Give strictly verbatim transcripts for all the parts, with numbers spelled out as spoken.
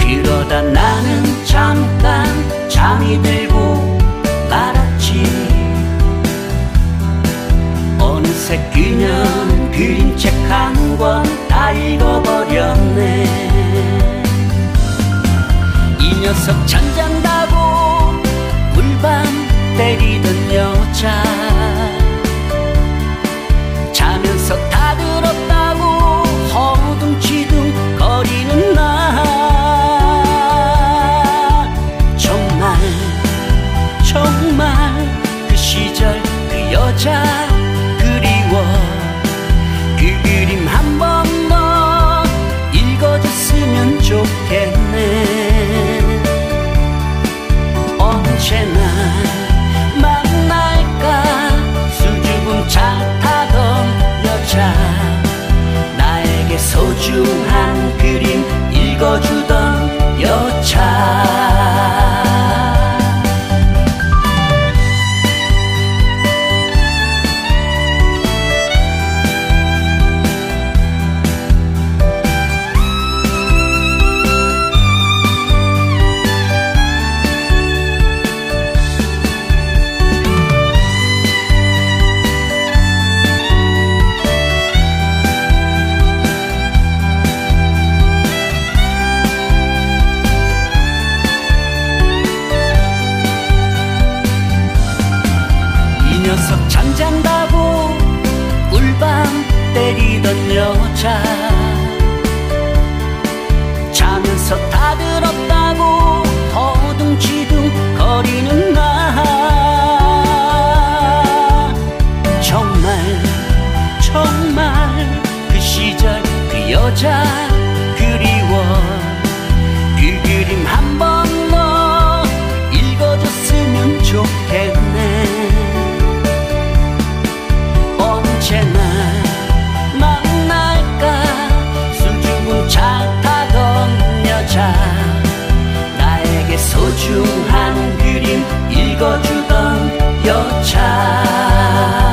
그러다 나는 잠깐 잠이 들고 말았지. 어느새 그녀는 그림책 한 권 다 읽어버렸네. 이 녀석 잠잔다고 꿀밤 때리던 여자, 자면서 다 들었다고 허둥지둥 거리는 나. 정말 정말 그 시절 그 여자 그리워. 그 그림 한 번 더 읽어줬으면 좋겠네. 언제나 만날까 수줍은 차 타던 여자, 나에게 소중한 그림 읽어주던 여자. 이 녀석 잠잔다고 꿀밤 때리던 여자, 자면서 다 들었다고 허둥지둥 거리는 나. 정말 정말 그 시절 그 여자 그리워. 그 그림 한 번 더 읽어줬으면 좋겠네. 언제나 만날까 수줍은 차 타던 여자, 나에게 소중한 그림 읽어주던 여자.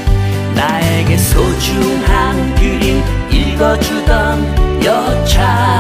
나에게 소중한 그림 읽어주던 여자.